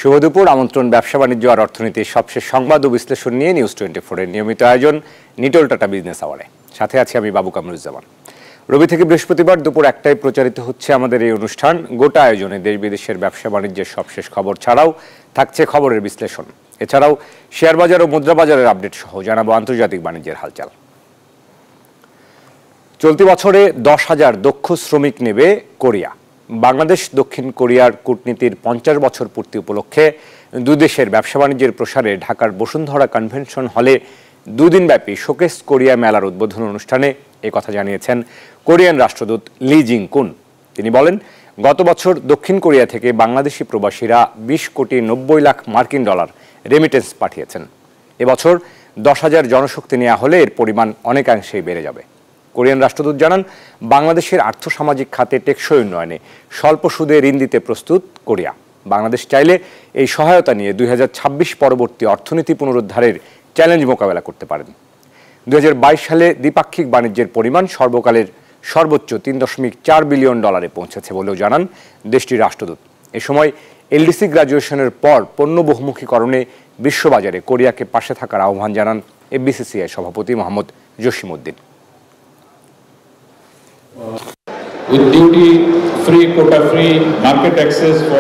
শুভ দুপুর। আমন্ত্রণ ব্যবসা বাণিজ্য আর অর্থনীতির সবশেষ সংবাদ ও বিশ্লেষণ নিয়ে নিউজ 24 এর নিয়মিত আয়োজন নিটোল টাটা বিজনেস আওয়ারে। সাথে আছি আমি বাবু কামরুজ্জামান। রবি থেকে বৃহস্পতিবার দুপুর 1টায় প্রচারিত হচ্ছে আমাদের এই অনুষ্ঠান। গোটা আয়োজনে দেশ বিদেশের ব্যবসা বাণিজ্যের সবশেষ খবর ছাড়াও থাকছে খবরের বিশ্লেষণ। এছাড়াও শেয়ার বাজার ও মুদ্রা বাজারের আপডেট সহ জানাবো আন্তর্জাতিক বাণিজ্যের হালচাল। চলতি বছরে 10,000 দক্ষ শ্রমিক নেবে কোরিয়া। বাংলাদেশ দক্ষিণ কোরিয়ার কূটনীতির 50 বছর পূর্তি উপলক্ষে দুই দেশের ব্যবসা বাণিজ্যের প্রসারে ঢাকার বসুন্ধরা কনভেনশন হলে দুদিনব্যাপী শোকেস কোরিয়া মেলার উদ্বোধন অনুষ্ঠানে একথা জানিয়েছেন কোরিয়ান রাষ্ট্রদূত লি জিং কুন। তিনি বলেন, গত বছর দক্ষিণ কোরিয়া থেকে বাংলাদেশি প্রবাসীরা 20 কোটি 90 লাখ মার্কিন ডলার রেমিটেন্স পাঠিয়েছেন। এবছর 10,000 জনশক্তি নেওয়া হলে এর পরিমাণ অনেকাংশেই বেড়ে যাবে। কোরিয়ান রাষ্ট্রদূত জানান, বাংলাদেশের আর্থসামাজিক খাতে টেকসই উন্নয়নে স্বল্প সুদে ঋণ দিতে প্রস্তুত কোরিয়া। বাংলাদেশ চাইলে এই সহায়তা নিয়ে 2026 পরবর্তী অর্থনীতি পুনরুদ্ধারের চ্যালেঞ্জ মোকাবেলা করতে পারেন। 2022 সালে দ্বিপাক্ষিক বাণিজ্যের পরিমাণ সর্বকালের সর্বোচ্চ 3.4 বিলিয়ন ডলারে পৌঁছেছে বলেও জানান দেশটির রাষ্ট্রদূত। এ সময় এলডিসি গ্র্যাজুয়েশনের পর পণ্য বহুমুখীকরণে বিশ্ববাজারে কোরিয়াকে পাশে থাকার আহ্বান জানান এফবিসিসিআই সভাপতি Mohammad Jasimuddin. With duty-free, quota-free market access for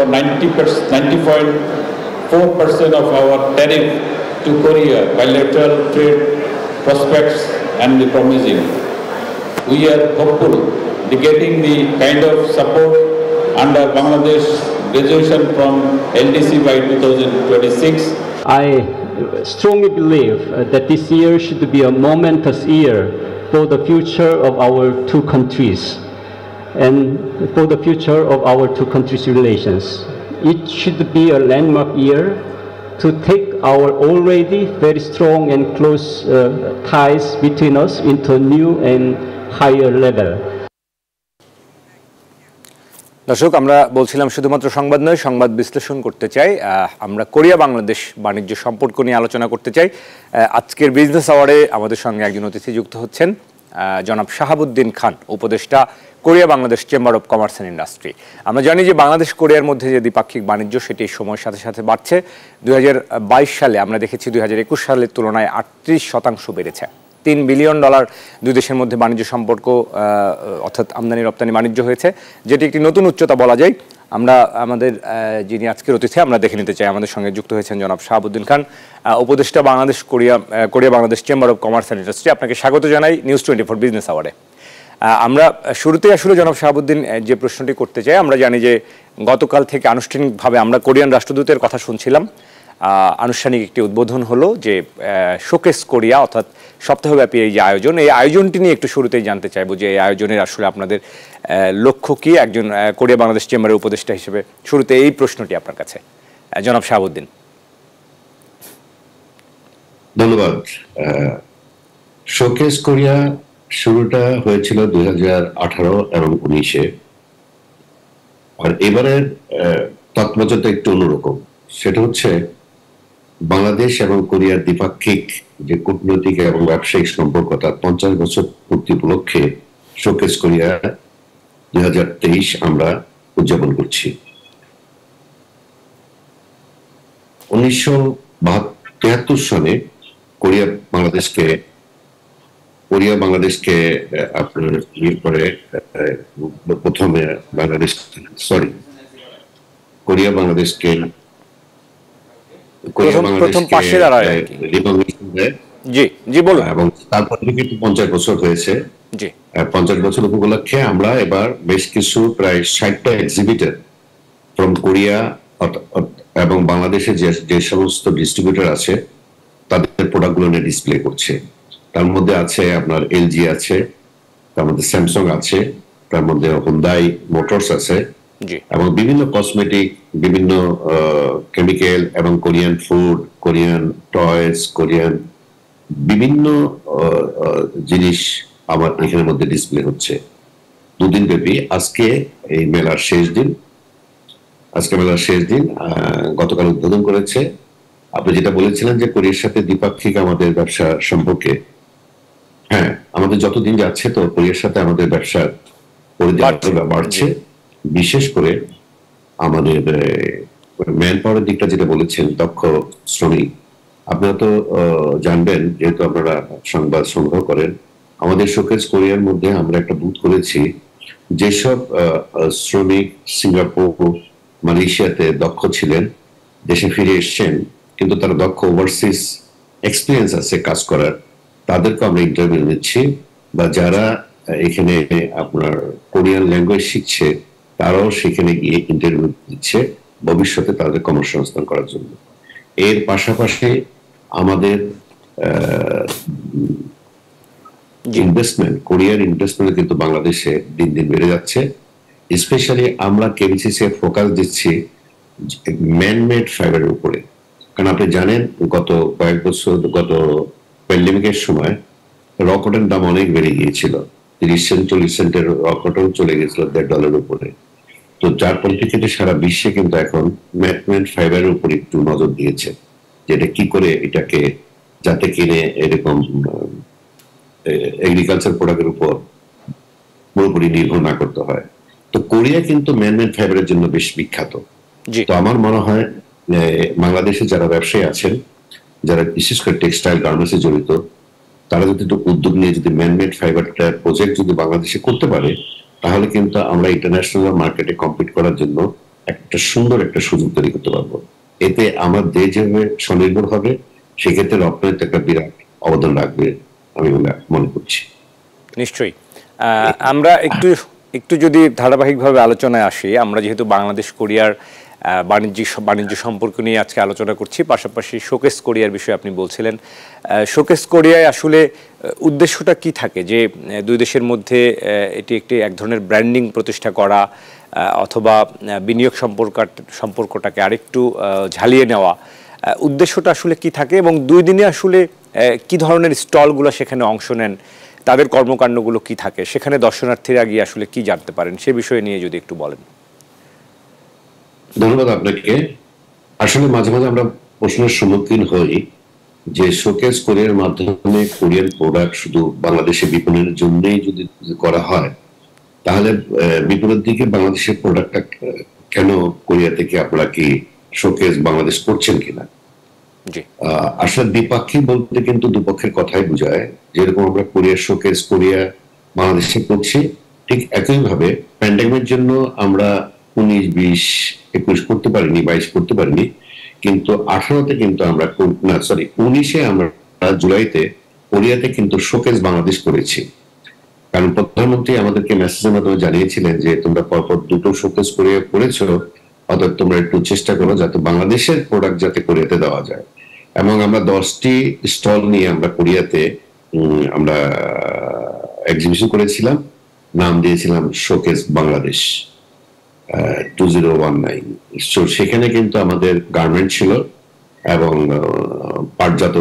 90.4% of our tariff to Korea, bilateral trade prospects and the promising. We are hopeful the getting the kind of support under Bangladesh resolution from LDC by 2026. I strongly believe that this year should be a momentous year for the future of our two countries and for the future of our two countries' relations. It should be a landmark year to take our already very strong and close ties between us into a new and higher level. দর্শক, আমরা বলছিলাম শুধুমাত্র সংবাদ নয়, সংবাদ বিশ্লেষণ করতে চাই। আমরা কোরিয়া বাংলাদেশ বাণিজ্য সম্পর্ক নিয়ে আলোচনা করতে চাই। আজকের বিজনেস আওয়ারে আমাদের সঙ্গে একজন অতিথি যুক্ত হচ্ছেন, জনাব শাহাবুদ্দিন খান, উপদেষ্টা, Korea Bangladesh chamber of commerce and industry. আমরা জানি যে বাংলাদেশ কোরিয়ার মধ্যে যে দ্বিপাক্ষিক বাণিজ্য সেটি সময়ের সাথে সাথে বাড়ছে। 2022 সালে আমরা দেখেছি 2021 সালের তুলনায় 38% বেড়েছে। $3 বিলিয়ন দুই দেশের মধ্যে বাণিজ্য সম্পর্ক অর্থাৎ আমদানি রপ্তানি বাণিজ্য হয়েছে, যেটি একটি নতুন উচ্চতা বলা যায়। আমরা আমাদের যিনি আজকের অতিথি আমরা দেখে নিতে চাই। আমাদের সঙ্গে যুক্ত হয়েছেন জনাব শাহাবুদ্দিন খান, উপদেষ্টা, Bangladesh Korea Bangladesh chamber of commerce and industry. আপনাকে স্বাগত জানাই নিউজ 24 বিজনেস আওয়ারে। আমরা শুরুতেই আসলে জনাব শাহাবুদ্দিন যে প্রশ্নটি করতে চাই, আমরা জানি যে গতকাল থেকে আনুষ্ঠানিকভাবে আমরা কোরিয়ান রাষ্ট্রদূতের কথা শুনছিলাম। আনুষ্ঠানিক একটি উদ্বোধন হলো যে শোকেস কোরিয়া, অর্থাৎ সপ্তাহব্যাপী এই যে আয়োজন, এই আয়োজনটি নিয়ে একটু শুরুতেই জানতে চাইবো যে এই আয়োজনের আসলে আপনাদের লক্ষ্য কি, একজন কোরিয়া বাংলাদেশ চেম্বারের উপদেষ্টা হিসেবে। শুরুতে এই প্রশ্নটি আপনার কাছে, জনাব শাহাবুদ্দিন। ধন্যবাদ। শোকেস কোরিয়া শুরুটা হয়েছিল 2018 এবং 19-এ, আর এবারের তৎপরতা একটু অন্যরকম। সেটা হচ্ছে বাংলাদেশ এবং কোরিয়ার দ্বিপাক্ষিক যে কূটনৈতিক এবং ব্যবসায়িক সম্পর্ক তার 50 বছর পূর্তি উপলক্ষে শোকেস কোরিয়া 2023 আমরা উদযাপন করছি। 1973 সনে কোরিয়া বাংলাদেশকে আপনার করে প্রথমে কোরিয়া বাংলাদেশকে এবং তারপর থেকে 50 বছর হয়েছে। 50 বছর উপলক্ষে আমরা এবার বেশ কিছু প্রায় 60টা এক্সিবিটর ফ্রম কোরিয়া এবং বাংলাদেশে যে সমস্ত ডিস্ট্রিবিউটর আছে তাদের প্রোডাক্টগুলো নিয়ে ডিসপ্লে করছে। তার মধ্যে আছে আপনার এলজি আছে, তার মধ্যে স্যামসাং আছে, তার মধ্যে হুন্ডাই মোটরস আছে, এবং বিভিন্ন কসমেটিক, বিভিন্ন কেমিক্যাল এবং Korean food, Korean toys, Korean বিভিন্ন জিনিস আমার এখানের মধ্যে ডিসপ্লে হচ্ছে। দুদিন ব্যাপী আজকে এই মেলার শেষ দিন। গতকাল উদ্বোধন করেছে। আপনি যেটা বলেছিলেন যে কোরিয়ার সাথে দ্বিপাক্ষিক আমাদের ব্যবসা সম্পর্কে, হ্যাঁ, আমাদের যতদিন যাচ্ছে তো কোরিয়ার সাথে আমাদের ব্যবসার পরিধি বাড়ছে। বিশেষ করে আমাদের ম্যান পাওয়ারের দিকটা যেটা বলেছেন, দক্ষ শ্রমিক, আপনারা তো জানবেন, যেহেতু আপনারা সংবাদ সংগ্রহ করেন, আমাদের শোকেস কোরিয়ার মধ্যে আমরা একটা বুথ করেছি। যেসব শ্রমিক সিঙ্গাপুর, মালয়েশিয়াতে দক্ষ ছিলেন, দেশে ফিরে এসছেন, কিন্তু তারা দক্ষ ওভারসিজ এক্সপিরিয়েন্স আছে কাজ করার, তাদেরকে আমরা ইন্টারভিউ নিচ্ছি। বা যারা এখানে আপনার কোরিয়ান ল্যাঙ্গুয়েজ শিখছে, তারাও সেখানে গিয়ে ইন্টারভিউ দিচ্ছে ভবিষ্যতে তাদের কর্মসংস্থান করার জন্য। এর পাশাপাশি আমাদের ইনভেস্টমেন্ট, কোরিয়ার ইনভেস্টমেন্ট কিন্তু বাংলাদেশে দিন দিন বেড়ে যাচ্ছে। স্পেশালি আমরা কেবিসিসি ফোকাস দিচ্ছি ম্যানমেড ফাইবারের উপরে। কারণ আপনি জানেন, গত কয়েক বছর, গত প্যান্ডেমিকের সময় রকটের দাম অনেক বেড়ে গিয়েছিল, 30 সেন্ট 40 সেন্টের রকটও চলে গেছিল $1.50 উপরে। তো যার পরিপ্রেক্ষিতে সারা বিশ্বে কিন্তু এখন ম্যানমেড ফাইবারের উপর একটু নজর দিয়েছে, যেটা কি করে এটাকে যাতে কিনে এরকম এগ্রিকালচার প্রোডাক্টের উপর পুরোপুরি নির্ভর না করতে হয়। তো কোরিয়া কিন্তু ম্যানমেড ফাইবারের জন্য বেশ বিখ্যাত। তো আমার মনে হয় বাংলাদেশে যারা ব্যবসায়ী আছেন, যারা বিশেষ করে টেক্সটাইল গার্মেন্টসে জড়িত, তারা যদি একটু উদ্যোগ নিয়ে যদি ম্যানমেড ফাইবারটা প্রজেক্ট যদি বাংলাদেশে করতে পারে, তাহলে কিন্তু আমরা ইন্টারন্যাশনাল মার্কেটে কম্পিট করার জন্য একটা সুন্দর একটা সুযোগ তৈরি করতে পারবো। এতে আমার দেশ যেভাবে স্বনির্ভর হবে, সেক্ষেত্রে রপ্তানিতে একটা বিরাট অবদান রাখবে আমি মনে করছি। নিশ্চয়ই। আমরা একটু যদি ধারাবাহিকভাবে আলোচনায় আসি, আমরা যেহেতু বাংলাদেশ কোরিয়ার বাণিজ্য সম্পর্ক নিয়ে আজকে আলোচনা করছি, পাশাপাশি শোকেস কোরিয়ার বিষয়ে আপনি বলছিলেন। শোকেস কোরিয়ায় আসলে উদ্দেশ্যটা কি থাকে, যে দুই দেশের মধ্যে এটি এক ধরনের ব্র্যান্ডিং প্রতিষ্ঠা করা, অথবা বিনিয়োগ সম্পর্কটাকে আরেকটু ঝালিয়ে নেওয়া, উদ্দেশ্যটা আসলে কি থাকে, এবং 2 দিনে আসলে কি ধরনের স্টলগুলো সেখানে অংশ নেন, তাদের কর্মকাণ্ডগুলো কি থাকে, সেখানে দর্শনার্থীরা গিয়ে আসলে কি জানতে পারেন, সে বিষয়ে নিয়ে যদি একটু বলেন। ধন্যবাদ আপনাকে। আসলে মাঝে মাঝে আমরা প্রশ্নের সম্মুখীন হই যে শোকেস কোরিয়ার মাধ্যমে কোরিয়ান প্রোডাক্ট শুধু বাংলাদেশে বিপণনের জন্যই যদি করা হয়, তাহলে বিপণের দিকে বাংলাদেশের প্রোডাক্টটা কেন কোরিয়া থেকে আপনারা কি শোকেস বাংলাদেশ করছেন কিনা। আসলে দ্বিপাক্ষিক বলতে কিন্তু দুপক্ষের কথাই বোঝায়। যেরকম আমরা কোরিয়ার শোকেস কোরিয়া বাংলাদেশে করছি, ঠিক একইভাবে প্যান্ডেমিকের জন্য আমরা 19, 20, 21 করতে পারিনি, 22 করতে পারিনি, কিন্তু 18তে কিন্তু আমরা 19-এ আমরা জুলাইতে কোরিয়াতে কিন্তু শোকেস বাংলাদেশ করেছি। কারণ প্রধানমন্ত্রী আমাদেরকে মেসেজের মাধ্যমে জানিয়েছিলেন যে তোমরা পরপর 2টো শোকেস কোরিয়া করেছো, অর্থাৎ তোমরা একটু চেষ্টা করো যাতে বাংলাদেশের প্রোডাক্ট যাতে কোরিয়াতে দেওয়া যায়। এবং আমরা 10টি স্টল নিয়ে আমরা কোরিয়াতে আমরা এক্সিবিশন করেছিলাম, নাম দিয়েছিলাম শোকেস বাংলাদেশ 2019। সেখানে কিন্তু আমাদের গার্মেন্ট ছিল এবং পাটজাত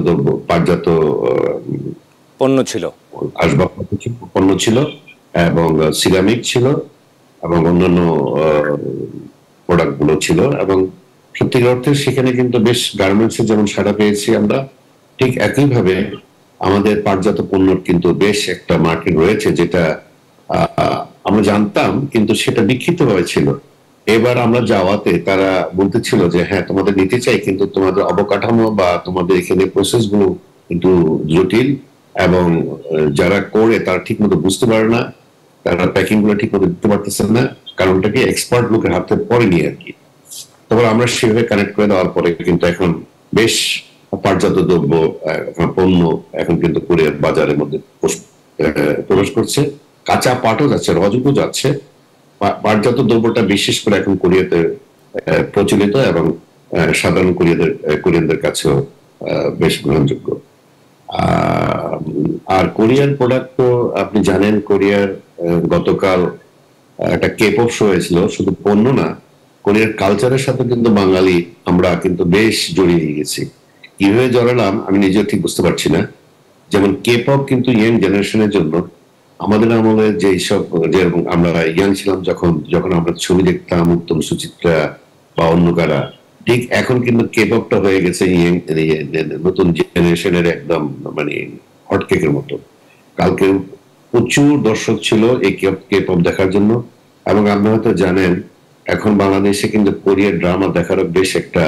পণ্য ছিল, আসবাবপত্র পণ্য ছিল, এবং সিরামিক ছিল, এবং অন্যান্য প্রোডাক্ট গুলো ছিল। এবং সত্যিকার অর্থে সেখানে কিন্তু বেশ গার্মেন্টস এর যেমন সাড়া পেয়েছি আমরা, ঠিক একইভাবে আমাদের পাটজাত পণ্যর কিন্তু বেশ একটা মার্কেট রয়েছে, যেটা আমরা জানতাম কিন্তু সেটা বিক্ষিপ্ত হয়েছিল। এবার আমরা যাওয়াতে তারা বলতেছিল যে হ্যাঁ তোমাদের নিতে চাই, কিন্তু তোমাদের অবকাঠামো বা তোমাদের এখানে প্রসেস গুলো কিন্তু জটিল, এবং যারা করে তারা ঠিক মতো বুঝতে পারে না, তারা প্যাকিং গুলো ঠিক মতো দিতে পারতেছে না, কারণটাকে এক্সপার্ট লোকের হাতে পড়েনি আর কি। তারপর আমরা সেভাবে কানেক্ট করে দেওয়ার পরে কিন্তু এখন বেশ পাটজাত দ্রব্য পণ্য এখন কিন্তু কোরিয়ার বাজারের মধ্যে প্রবেশ করছে। কাঁচা পাটও যাচ্ছে, রজকও যাচ্ছে। পাটজাত দ্রব্যটা বিশেষ করে এখন কোরিয়াতে প্রচলিত, এবং সাধারণ কোরিয়ানদের কাছেও বেশ গ্রহণযোগ্য। আর কোরিয়ান প্রোডাক্ট তো আপনি জানেন, কোরিয়ার গতকাল একটা কেপপ শো হয়েছিল, শুধু পণ্য না, কোরিয়ার কালচারের সাথে কিন্তু বাঙালি আমরা কিন্তু বেশ জড়িয়ে গেছি। কিভাবে জড়ালাম আমি নিজেও ঠিক বুঝতে পারছি না। যেমন কেপপ কিন্তু ইয়াং জেনারেশনের জন্য, আমাদের আমলে যেসব যেরকম আমরা ইয়াং ছিলাম যখন আমরা ছবি দেখতাম, উত্তম সুচিত্রা বা অন্য কারা, ঠিক এখন কিন্তু কেপপটা হয়ে গেছে নতুন জেনারেশনের একদম মানে হটকেকের মতো। কালকে প্রচুর দর্শক ছিল এই কেপপ দেখার জন্য। এবং আপনি হয়তো জানেন এখন বাংলাদেশে কিন্তু কোরিয়ার ড্রামা দেখারও বেশ একটা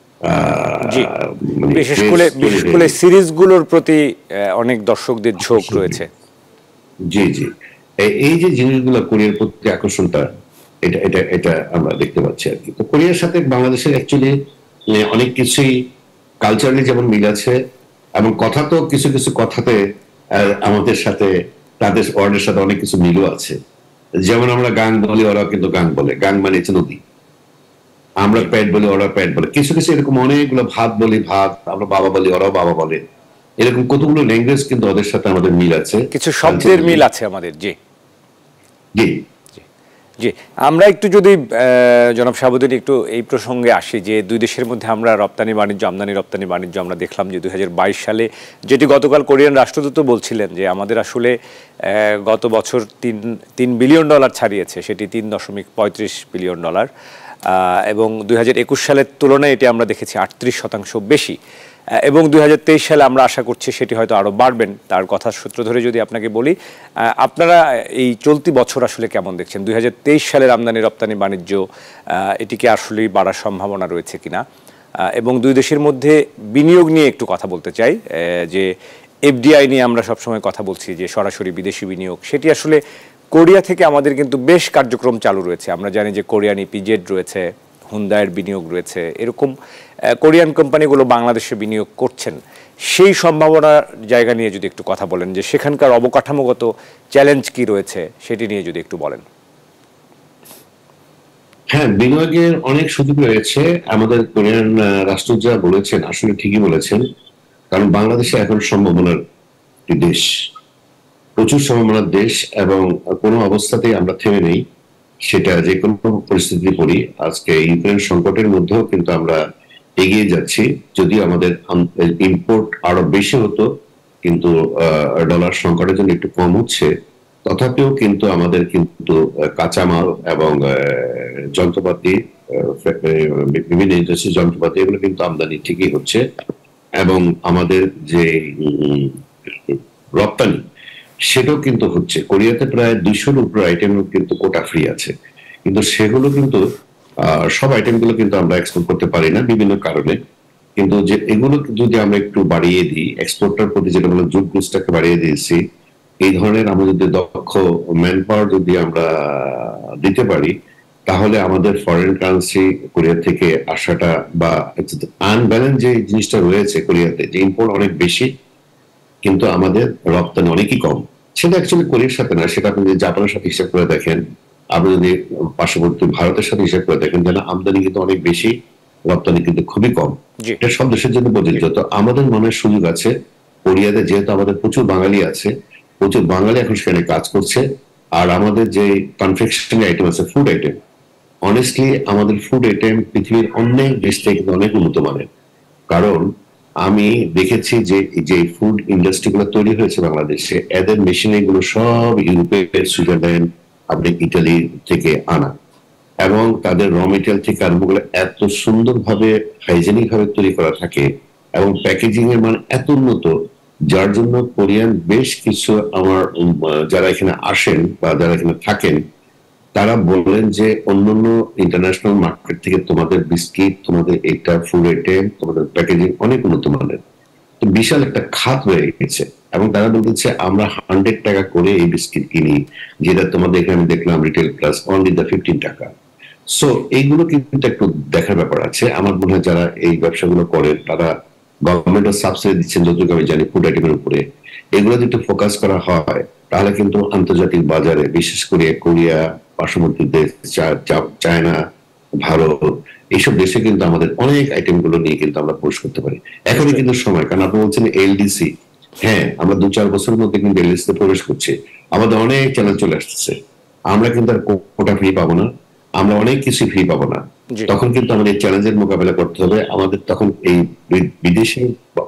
বিশেষ করে সিরিজগুলোর প্রতি অনেক দর্শকদের ঝোঁক রয়েছে। জি জি, এই যে জিনিসগুলো কোরিয়ার প্রতি আকর্ষণটা, এটা এটা এটা আমরা দেখতে পাচ্ছি আর কি। তো কোরিয়ার সাথে বাংলাদেশের অ্যাকচুয়ালি অনেক কিছুই কালচারালি যেমন মিল আছে, এবং কথা তো কিছু কিছু কথাতে আমাদের সাথে তাদের ওয়ার্ডের সাথে অনেক কিছু মিলও আছে। যেমন আমরা গাং বলি, ওরা কিন্তু গাং বলে, গাং মানে হচ্ছে নদী। আমরা প্যাট বলি, ওরা প্যাট বলে। কিছু কিছু এরকম অনেকগুলো, ভাত বলি ভাত, আমরা বাবা বলি, ওরাও বাবা বলে। এরকম কতগুলো ল্যাঙ্গুয়েজ কিন্তু ওদের সাথে আমাদের মিল আছে, কিছু শব্দের মিল আছে আমাদের। জি জি জি, আমরা একটু যদি জনাব শাহাবুদ্দিন একটু এই প্রসঙ্গে আসি যে দুই দেশের মধ্যে আমরা রপ্তানি বাণিজ্য, আমদানি রপ্তানি বাণিজ্য আমরা দেখলাম যে 2022 সালে, যেটি গতকাল কোরিয়ান রাষ্ট্রদূত বলছিলেন যে আমাদের আসলে গত বছর $3 বিলিয়ন ছাড়িয়েছে, সেটি $3.35 বিলিয়ন, এবং 2021 সালের তুলনায় এটি আমরা দেখেছি 38% বেশি, এবং 2023 সালে আমরা আশা করছি সেটি হয়তো আরও বাড়বেন। তার কথার সূত্র ধরে যদি আপনাকে বলি, আপনারা এই চলতি বছর আসলে কেমন দেখছেন? 2023 সালের আমদানি রপ্তানি বাণিজ্য, এটিকে আসলেই বাড়ার সম্ভাবনা রয়েছে কিনা? এবং দুই দেশের মধ্যে বিনিয়োগ নিয়ে একটু কথা বলতে চাই, যে এফডিআই নিয়ে আমরা সবসময় কথা বলছি, যে সরাসরি বিদেশি বিনিয়োগ, সেটি আসলে কোরিয়া থেকে আমাদের কিন্তু বেশ কার্যক্রম চালু রয়েছে। আমরা জানি যে কোরিয়ান ইপিজেড রয়েছে, হুন্দাইয়ের বিনিয়োগ রয়েছে, এরকম কোরিয়ান কোম্পানিগুলো বাংলাদেশে বিনিয়োগ করছেন। সেই সম্ভাবনার জায়গা নিয়ে যদি একটু কথা বলেন, যে সেখানকার অবকাঠামোগত চ্যালেঞ্জ কি রয়েছে সেটি নিয়ে যদি একটু বলেন। হ্যাঁ, বিনিয়োগের অনেক সুযোগ রয়েছে। আমাদের কোরিয়ান রাষ্ট্রদূত যা বলেছেন আসলে ঠিকই বলেছেন, কারণ বাংলাদেশে এখন সম্ভাবনার একটি দেশ, প্রচুর সম্ভাবনার দেশ, এবং কোনো অবস্থাতেই আমরা থেমে নেই। সেটা যে কোনো পরিস্থিতি পড়ি, আজকে ইউক্রেন সংকটের মধ্যেও কিন্তু আমরা এগিয়ে যাচ্ছি। যদিও আমাদের ইম্পোর্ট আরো বেশি হতো, কিন্তু ডলার সংকটের জন্য একটু কম হচ্ছে, তথাপিও কিন্তু আমাদের কিন্তু কাঁচামাল এবং যন্ত্রপাতি, বিভিন্ন ইন্ডাস্ট্রি যন্ত্রপাতি, এগুলো কিন্তু আমদানি ঠিকই হচ্ছে। এবং আমাদের যে রপ্তানি, সেটাও কিন্তু হচ্ছে। কোরিয়াতে প্রায় 200-র উপর আইটেম কিন্তু কোটা ফ্রি আছে, কিন্তু সেগুলো কিন্তু সব আইটেম গুলো কিন্তু আমরা এক্সপোর্ট করতে পারি না বিভিন্ন কারণে। কিন্তু যে এগুলো যদি আমরা একটু বাড়িয়ে দিই, এক্সপোর্টার প্রতি যেটা বলে জুট গুজটাকে বাড়িয়ে দিয়েছি, এই ধরনের আমরা যদি দক্ষ ম্যান পাওয়ার যদি আমরা দিতে পারি, তাহলে আমাদের ফরেন কারেন্সি কোরিয়া থেকে আসাটা, বা আনব্যালেন্স যে জিনিসটা রয়েছে কোরিয়াতে, যে ইম্পোর্ট অনেক বেশি কিন্তু আমাদের রপ্তানি অনেকই কম। সেটা অ্যাকচুয়ালি কোরিয়ার সাথে না, সেটা আপনি যদি জাপানের সাথে হিসাব করে দেখেন, আপনি যদি পার্শ্ববর্তী ভারতের সাথে হিসাব করে দেখেন, যেন আমদানি কিন্তু অনেক বেশি, রপ্তানি কিন্তু খুবই কম। এটা সব দেশের জন্য প্রযোজ্য। তো আমাদের মনে সুযোগ আছে কোরিয়াতে, যেহেতু আমাদের প্রচুর বাঙালি আছে, প্রচুর বাঙালি এখন সেখানে কাজ করছে। আর আমাদের যে কনফেকশনারি আইটেম আছে, ফুড আইটেম, অনেস্টলি আমাদের ফুড আইটেম পৃথিবীর অনেক দেশ থেকে কিন্তু অনেক উন্নত মানের। কারণ আমি দেখেছি যে যে ফুড ইন্ডাস্ট্রি গুলো তৈরি হয়েছে বাংলাদেশে, এদের মেশিনারি গুলো সব ইউরোপের, সুইজারল্যান্ড, আপনি ইটালি থেকে আনা, এবং তাদের র মেটেরিয়াল থেকে আরম্ভ করে এত সুন্দরভাবে হাইজেনিক ভাবে তৈরি করা থাকে, এবং প্যাকেজিং এর মান এত উন্নত, যার জন্য কোরিয়ান বেশ কিছু আমার যারা এখানে আসেন বা যারা এখানে থাকেন, তারা বললেন যে অন্যান্য ইন্টারন্যাশনাল মার্কেট থেকে তোমাদের বিস্কিট, তোমাদের এটা ফুড আইটেম, তোমাদের প্যাকেজিং অনেক উন্নত মানের। তো বিশাল একটা খাত হয়ে গেছে। এবং তারা বলতেছে আমরা $100 করে এই বিস্কিট কিনি, যেটা তোমাদের এখানে আমি দেখলাম রিটেল প্লাস অনলি $15। সো এইগুলো কিন্তু একটু দেখার ব্যাপার আছে। আমার মনে হয় যারা এই ব্যবসাগুলো করেন, তারা গভর্নমেন্টও সাবসিডি দিচ্ছেন যতটুকু আমি জানি ফুড আইটেমের উপরে। এগুলো যদি ফোকাস করা হয়, তাহলে কিন্তু আন্তর্জাতিক বাজারে, বিশেষ করে কোরিয়া, পার্শ্ববর্তী দেশ চায়না, ভারত, এইসব দেশে কিন্তু আমাদের অনেক আইটেম গুলো নিয়ে কিন্তু আমরা প্রবেশ করতে পারি। এখনই কিন্তু সময়, কারণ আপনি বলছেন এলডিসি, হ্যাঁ আমরা 2-4 বছরের মধ্যে কিন্তু এলডিসি প্রবেশ করছি। আমাদের অনেক চ্যালেঞ্জ চলে আসতেছে, আমরা কিন্তু আর কোটা ফ্রি পাবো না, আমরা অনেক কিছু ফ্রি পাবো না। তখন কিন্তু আমাদের চ্যালেঞ্জের মোকাবেলা করতে হবে। আমাদের তখন এই বিদেশি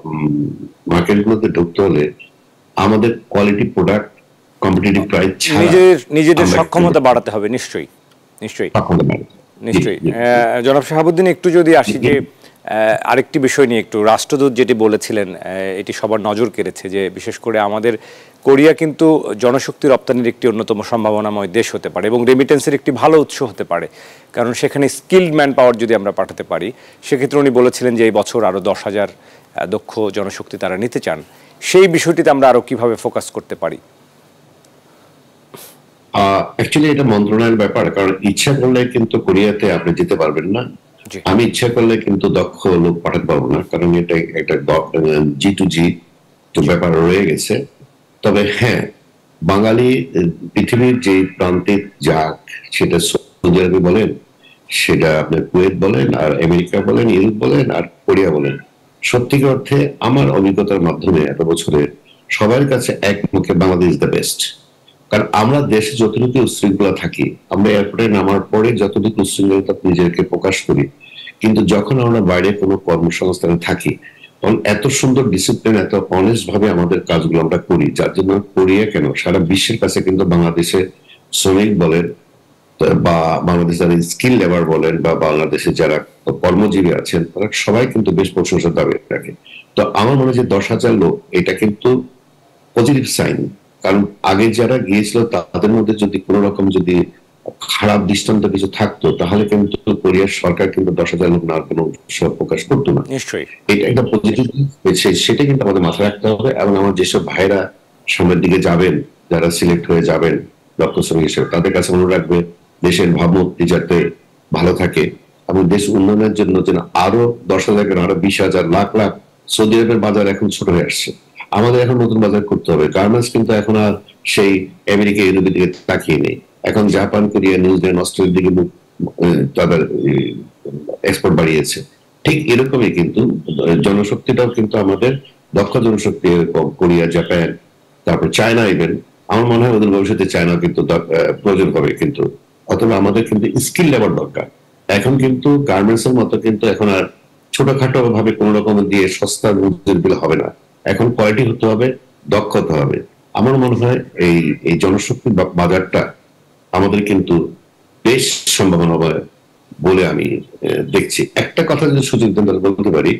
মার্কেট গুলোতে ঢুকতে হলে আমাদের কোয়ালিটি প্রোডাক্ট, কম্পিটিটিভ প্রাইস ছাড়া নিজেদের সক্ষমতা বাড়াতে হবে। নিশ্চয়ই নিশ্চয়ই নিশ্চয়ই। জনাব শাহাবুদ্দিন, একটু যদি আসি যে আরেকটি বিষয় নিয়ে একটু, রাষ্ট্রদূত যেটি বলেছিলেন এটি সবার নজর কেড়েছে, যে বিশেষ করে আমাদের কোরিয়া কিন্তু জনশক্তি রপ্তানির একটি অন্যতম সম্ভাবনাময় দেশ হতে পারে এবং রেমিটেন্সের একটি ভালো উৎস হতে পারে, কারণ সেখানে স্কিল্ড ম্যান পাওয়ার যদি আমরা পাঠাতে পারি, সেক্ষেত্রে উনি বলেছিলেন যে এই বছর আরও 10,000 দক্ষ জনশক্তি তারা নিতে চান। সেই বিষয়টিতে আমরা আরও কিভাবে ফোকাস করতে পারি? অ্যাকচুয়ালি এটা মন্ত্রণালয়ের ব্যাপার, কারণ ইচ্ছা করলে কিন্তু কোরিয়াতে আপনি যেতে পারবেন না। আমি ইচ্ছা করলে কিন্তু দক্ষ লোক পাঠাতে পারবো না, কারণ এটা একটা G2G ব্যাপার রয়ে গেছে। তবে হ্যাঁ, বাঙালি পৃথিবীর যে প্রান্তে যাক, সেটা সৌদি আরবে বলেন, সেটা আপনার কুয়েত বলেন, আর আমেরিকা বলেন, ইউরোপ বলেন, আর কোরিয়া বলেন, সত্যিকার অর্থে আমার অভিজ্ঞতার মাধ্যমে এত বছরে সবার কাছে এক মুখে বাংলাদেশ দ্য বেস্ট। কারণ আমরা দেশে যতটুকু উশৃঙ্খলা থাকি, আমরা এয়ারপোর্টে নামার পরে যতটুকু উশৃঙ্খলতা নিজেকে প্রকাশ করি, কিন্তু যখন আমরা বাইরে কোনো কর্মসংস্থানে থাকি, তখন এত সুন্দর ডিসিপ্লিন, এত অনেস্ট ভাবে আমাদের কাজগুলো আমরা করি, যার জন্য কোরিয়া কেন সারা বিশ্বের কাছে কিন্তু বাংলাদেশে শ্রমিক বলেন বা বাংলাদেশের স্কিল লেবার বলেন বা বাংলাদেশে যারা কর্মজীবী আছেন, তারা সবাই কিন্তু বেশ প্রশংসার দাবি রাখে। তো আমার মনে হয় যে 10,000 লোক এটা কিন্তু পজিটিভ সাইন। কারণ আগে যারা গিয়েছিল তাদের মধ্যে যদি কোনো রকম যদি খারাপ দৃষ্টান্ত কিছু থাকতো, তাহলে কিন্তু কোরিয়ার সরকার কিন্তু 10,000 লোক নেওয়ার কোনো উৎসাহ প্রকাশ করতো না। নিশ্চয়ই এটা একটা পজিটিভ, সেটা কিন্তু আমাদের মাথায় রাখতে হবে। এবং আমার যেসব ভাইরা সামনের দিকে যাবেন, যারা সিলেক্ট হয়ে যাবেন দক্ষ শ্রমিক হিসেবে, তাদের কাছে মনে রাখবে দেশের ভাবমূর্তি যাতে ভালো থাকে এবং দেশ উন্নয়নের জন্য যেন আরো 10,000 আরো 20,000 লাখ লাখ। সৌদি আরবের বাজার এখন ছোট হয়ে আসছে, আমাদের এখন নতুন বাজার করতে হবে। গার্মেন্টস কিন্তু এখন আর সেই আমেরিকা ইউরোপের দিকে তাকিয়ে নেই, এখন জাপান, কোরিয়া, নিউজিল্যান্ড, অস্ট্রেলিয়ার দিকে তাদের এক্সপোর্ট বাড়িয়েছে। ঠিক এরকমই কিন্তু জনশক্তিটাও কিন্তু আমাদের দক্ষ জনশক্তি এরকম কোরিয়া, জাপান, তারপর চায়না, ইভেন আমার মনে হয় ওদের ভবিষ্যতে চায়না কিন্তু প্রয়োজন হবে। কিন্তু অথবা আমাদের কিন্তু স্কিল লেবার দরকার। এখন কিন্তু গার্মেন্টস এর মতো কিন্তু এখন আর ছোটখাটো ভাবে কোন রকম দিয়ে সস্তা মজুরি হবে না, এখন কোয়ালিটি হতে হবে, দক্ষ হতে হবে। আমার মনে হয় এই জনশক্তি বাজারটা আমাদের কিন্তু বেশ সম্ভাবনা হবে বলে আমি দেখছি। একটা কথা যদি সুযোগ বলতে পারি,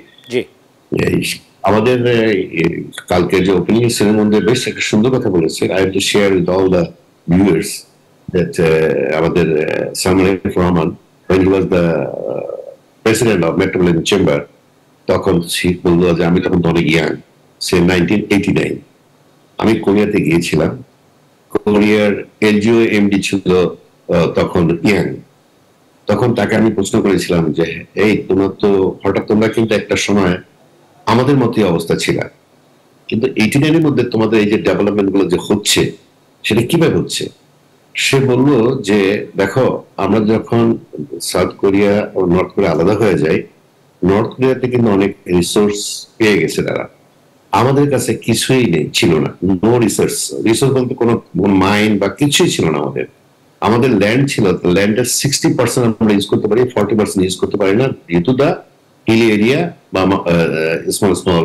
আমাদের কালকে যে ওপেনিং সেরেমনিতে বেশ একটা সুন্দর কথা বলেছে। I have to share with all the viewers that আমাদের Salman Rahman, when he was the president of Metropolitan Chamber, তখন সে বলল যে আমি তখন অনেক ইয়াং, সে 1989। আমি কোরিয়াতে গিয়েছিলাম, কোরিয়ার এলজিও এমডি ছিল তখন ইয়াং। তখন তাকে আমি প্রশ্ন করেছিলাম যে এই তোমার তো হঠাৎ, তোমরা কিন্তু একটা সময় আমাদের মতোই অবস্থা ছিল, কিন্তু 89-এর মধ্যে তোমাদের এই যে ডেভেলপমেন্ট গুলো যে হচ্ছে সেটা কিভাবে হচ্ছে? সে বলল যে দেখো, আমরা যখন সাউথ কোরিয়া ও নর্থ কোরিয়া আলাদা হয়ে যায়, নর্থ কোরিয়াতে কিন্তু অনেক রিসোর্স পেয়ে গেছে তারা, আমাদের কাছে কিছুই নেই, ছিল না, নো রিসোর্স। রিসোর্স বলতে কোনো মাইন বা কিছুই ছিল না। আমাদের ল্যান্ড ছিল, ল্যান্ডের 60% আমরা ইউজ করতে পারি, 40% ইউজ করতে পারি না, due to the hill area বা স্মল স্মল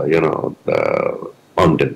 মাউন্টেন।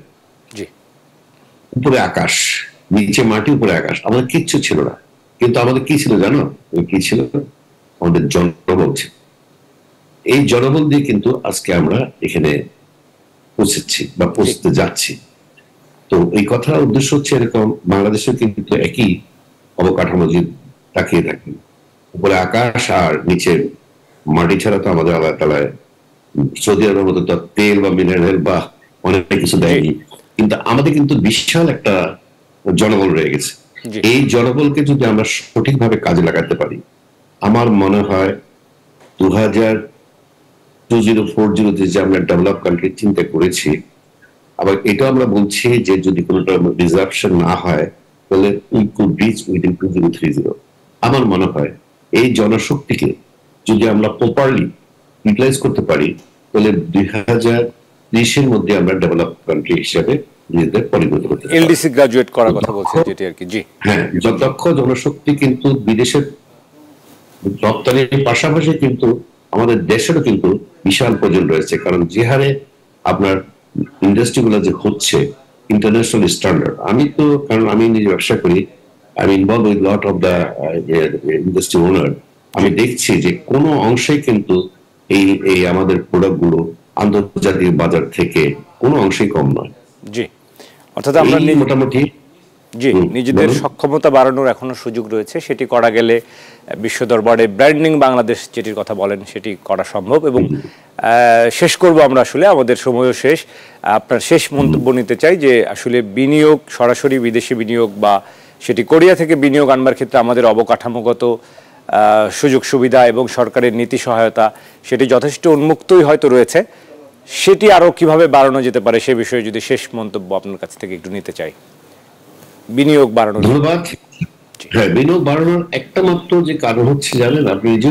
উপরে আকাশ, নিচে মাটি, উপরে আকাশ, আমাদের কিচ্ছু ছিল না। কিন্তু আমাদের কি ছিল জানো? কি ছিল? আমাদের জনবল ছিল। এই জনবল দিয়ে কিন্তু আজকে আমরা এখানে পৌঁছেছি বা পৌঁছতে যাচ্ছি। তো এই কথার উদ্দেশ্য হচ্ছে এরকম, বাংলাদেশেও কিন্তু একই অবকাঠামো যে তাকিয়ে থাকি, উপরে আকাশ আর নিচে মাটি ছাড়া তো আমাদের আল্লাহ তাআলা সৌদি আরবের মতো তো তেল বা মিনারেল বা অনেক কিছু দেয়নি, কিন্তু আমাদের কিন্তু বিশাল একটা জনবল রয়ে গেছে। এই জনবলকে যদি আমরা সঠিকভাবে কাজে লাগাতে পারি, আমার মনে হয় 2040 যে আমরা ডেভেলপ কান্ট্রি চিন্তা করেছি, আবার এটা আমরা বলছি যে যদি কোনোটা ডিসরাপশন না হয় তাহলে উই কুড রিচ উইদিন 2030। আমার মনে হয় এই জনশক্তিকে যদি আমরা প্রপারলি ইউটিলাইজ করতে পারি, তাহলে 2030-এর মধ্যে আমরা ডেভেলপ কান্ট্রি হিসেবে নিজেদের পরিণত করতে পারি। এলডিসি গ্রাজুয়েট করার কথা বলছেন যেটি আর কি। জি হ্যাঁ, দক্ষ জনশক্তি কিন্তু বিদেশের রপ্তানির পাশাপাশি কিন্তু আমাদের দেশেরও কিন্তু বিশাল প্রয়োজন রয়েছে। কারণ যে হারে আপনার ইন্ডাস্ট্রিগুলো যে হচ্ছে ইন্টারন্যাশনাল স্ট্যান্ডার্ড, আমি তো, কারণ আমি নিজে ব্যবসা করি, I am involve with lot of the industry owner, আমি দেখছি যে কোনো অংশে কিন্তু এই এই আমাদের প্রোডাক্টগুলো আন্তর্জাতিক বাজার থেকে কোনো অংশেই কম নয়। জি, অর্থাৎ আমরা মোটামুটি জি নিজেদের সক্ষমতা বাড়ানোর এখনো সুযোগ রয়েছে, সেটি করা গেলে বিশ্ব দরবারে ব্র্যান্ডিং বাংলাদেশ যেটির কথা বলেন সেটি করা সম্ভব। এবং শেষ করব আমরা, আসলে আমাদের সময়ও শেষ। আপনার শেষ মন্তব্য নিতে চাই যে আসলে বিনিয়োগ, সরাসরি বিদেশি বিনিয়োগ বা সেটি কোরিয়া থেকে বিনিয়োগ আনবার ক্ষেত্রে আমাদের অবকাঠামোগত সুযোগ সুবিধা এবং সরকারের নীতি সহায়তা সেটি যথেষ্ট উন্মুক্তই হয়তো রয়েছে, সেটি আরও কিভাবে বাড়ানো যেতে পারে সে বিষয়ে যদি শেষ মন্তব্য আপনার কাছ থেকে একটু নিতে চাই। বিনিয়োগ বাড়ানো। ধন্যবাদ। হ্যাঁ, বিনিয়োগ বাড়ানোর একটা মাত্র যে কারণ হচ্ছে জানেন আপনি, যে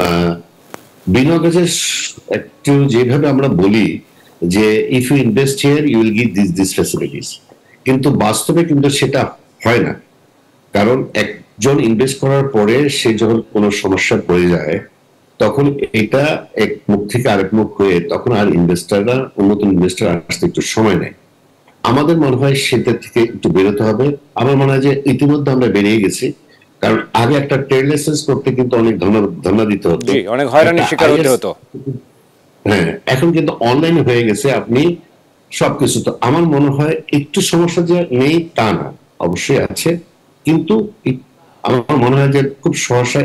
বিনিয়োগ একটু যেভাবে আমরা বলি যে if you invest here you will give this facilities, কিন্তু বাস্তবে কিন্তু সেটা হয় না। কারণ একজন ইনভেস্ট করার পরে সে যখন কোনো সমস্যা পড়ে যায় তখন এটা এক মুখ থেকে আরেক মুখ হয়ে তখন আর ইনভেস্টাররা, নতুন ইনভেস্টার আসতে একটু সময় নেয়। আমাদের মনে হয় সেটা থেকে একটু বেরোতে হবে। আমার মনে হয় যে ইতিমধ্যে আমরা বেরিয়ে গেছি, কারণ আগে একটা ট্রেড লাইসেন্স করতে কিন্তু অনেক ধর্ণা দিতে হতো, অনেক হয়রানির শিকার হতে হতো। হ্যাঁ, এখন কিন্তু অনলাইন হয়ে গেছে, আপনি সবকিছু। তো আমার মনে হয় একটু সমস্যা যে নেই তা না, অবশ্যই আছে, কিন্তু আমার মনে হয় যে খুব সহসা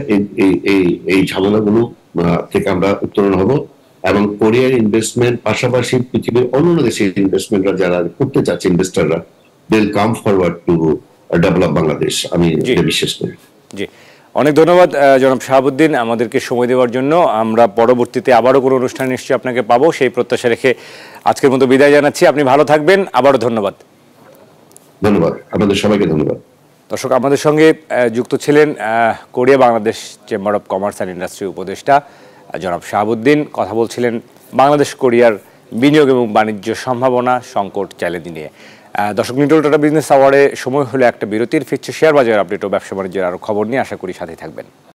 এই ঝামেলাগুলো থেকে আমরা উত্তরণ হব। এবং কোরিয়ার ইনভেস্টমেন্ট পাশাপাশি পৃথিবীর অন্যান্য দেশের ইনভেস্টমেন্টরা যারা করতে চাচ্ছে, ইনভেস্টাররা they will come forward to develop Bangladesh, আমি বিশ্বাস করি। জি, অনেক ধন্যবাদ জনাব শাহাবুদ্দিন আমাদেরকে সময় দেওয়ার জন্য। আমরা পরবর্তীতে আবারও কোনো অনুষ্ঠান নিশ্চয়ই আপনাকে পাবো, সেই প্রত্যাশা রেখে আজকের মতো বিদায় জানাচ্ছি। আপনি ভালো থাকবেন, আবারও ধন্যবাদ। ধন্যবাদ, আপনাদের সবাইকে ধন্যবাদ। দর্শক, আমাদের সঙ্গে যুক্ত ছিলেন Korea Bangladesh chamber of commerce and industry উপদেষ্টা জনাব শাহাবুদ্দিন। কথা বলছিলেন বাংলাদেশ কোরিয়ার বিনিয়োগ এবং বাণিজ্য সম্ভাবনা, সংকট, চ্যালেঞ্জ নিয়ে। দর্শক, নিউজ টাটা বিজনেস আওয়ার্ডে সময় হলো একটা বিরতির। ফিরছে শেয়ার বাজার আপডেট ও ব্যবসা বাণিজ্যের আরও খবর নিয়ে। আশা করি সাথে থাকবেন।